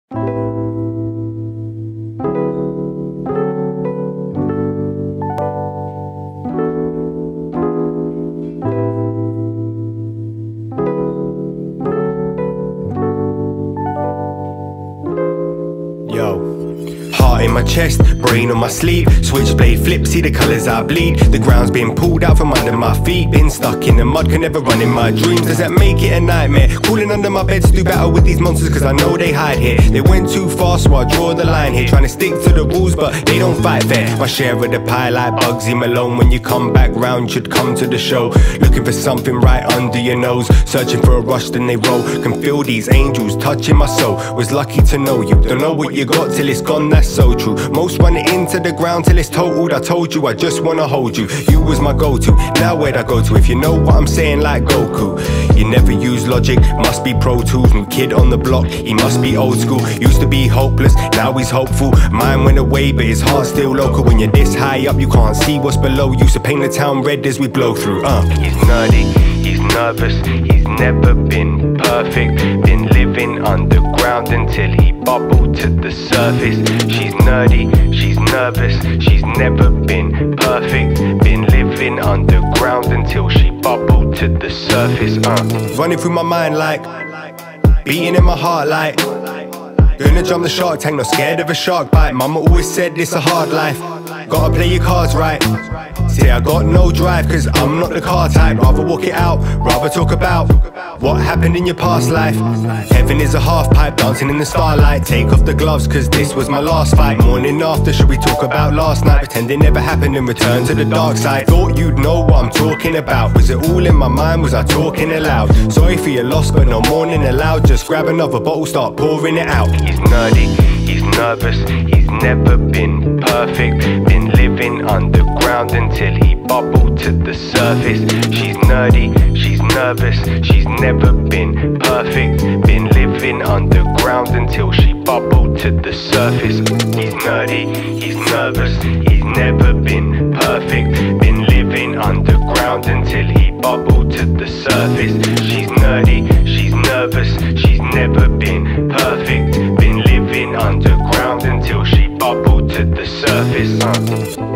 Heart in my chest, brain on my sleeve, switchblade flip, see the colours I bleed. The ground's been pulled out from under my feet, been stuck in the mud, can never run in my dreams. Does that make it a nightmare? Crawling under my bed to do battle with these monsters, cause I know they hide here. They went too far, so I draw the line here, trying to stick to the rules, but they don't fight fair. My share of the pie like Bugsy Malone. When you come back round, should come to the show, looking for something right under your nose, searching for a rush, then they roll. Can feel these angels touching my soul. Was lucky to know you, don't know what you got till it's gone, that's so true. Most run it into the ground till it's totaled. I told you I just wanna hold you, you was my go-to. Now where'd I go to? If you know what I'm saying, like Goku. You never use logic, must be Pro Tools. New kid on the block, he must be old school. Used to be hopeless, now he's hopeful. Mine went away, but his heart's still local. When you're this high up, you can't see what's below. Used to paint the town red as we blow through. He's nerdy, he's nervous, he's never been perfect. Been living underground until he bubbled to the surface. She's nerdy, she's nervous, she's never been perfect. Been living underground until she bubbled to the surface. Running through my mind like, beating in my heart like, gonna jump the shark tank, not scared of a shark bite. Mama always said it's a hard life, gotta play your cards right. Say I got no drive, cause I'm not the car type. Rather walk it out, rather talk about what happened in your past life. Heaven is a half pipe, dancing in the starlight. Take off the gloves, cause this was my last fight. Morning after, should we talk about last night? Pretend it never happened and return to the dark side. Thought you'd know what I'm talking about. Was it all in my mind, was I talking aloud? Sorry for your loss, but no mourning allowed. Just grab another bottle, start pouring it out. He's nerdy, he's nervous, he's never been perfect. Been living underground until he bubbled to the surface. She's nerdy, she's nervous, she's never been perfect. Been living underground until she bubbled to the surface. He's nerdy, he's nervous, he's never been perfect. Been living underground until he bubbled to the surface. She's nerdy, she's nervous, she's never been perfect. Been living underground until she bubbled to the surface.